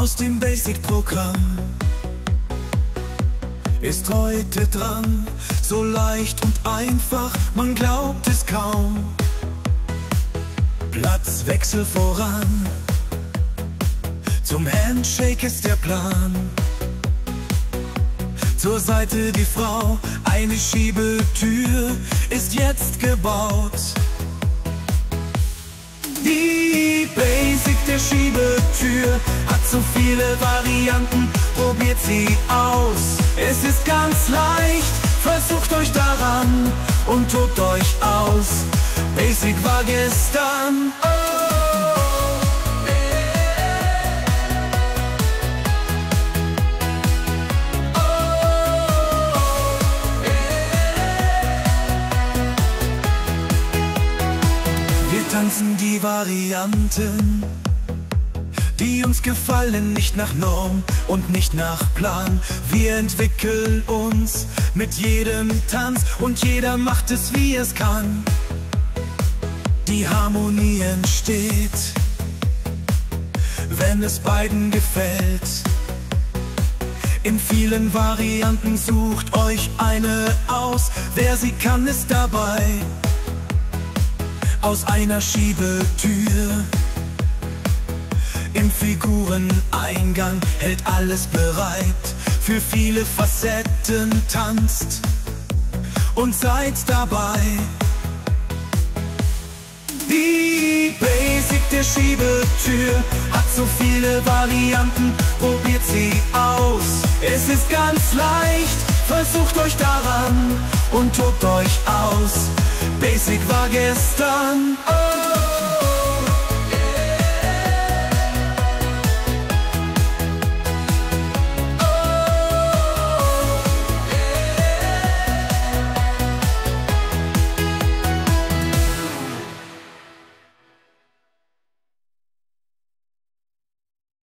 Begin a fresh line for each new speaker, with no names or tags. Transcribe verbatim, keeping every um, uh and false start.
aus dem Basic-Programm ist heute dran. So leicht und einfach, man glaubt es kaum. Platzwechsel voran, zum Handshake ist der Plan. Zur Seite die Frau, eine Schiebetür ist jetzt gebaut. Die Basic der Schiebetür hat so viele Varianten, probiert sie aus. Es ist ganz leicht, versucht euch daran und tobt euch aus. Basic war gestern, oh. Wir tanzen die Varianten, die uns gefallen, nicht nach Norm und nicht nach Plan. Wir entwickeln uns mit jedem Tanz und jeder macht es, wie es kann. Die Harmonie entsteht, wenn es beiden gefällt. In vielen Varianten sucht euch eine aus, wer sie kann, ist dabei. Aus einer Schiebetür im Figureneingang hält alles bereit. Für viele Facetten tanzt und seid dabei. Die Basic der Schiebetür hat so viele Varianten, probiert sie aus. Es ist ganz leicht, versucht euch daran und tobt euch aus. Basic war gestern, oh.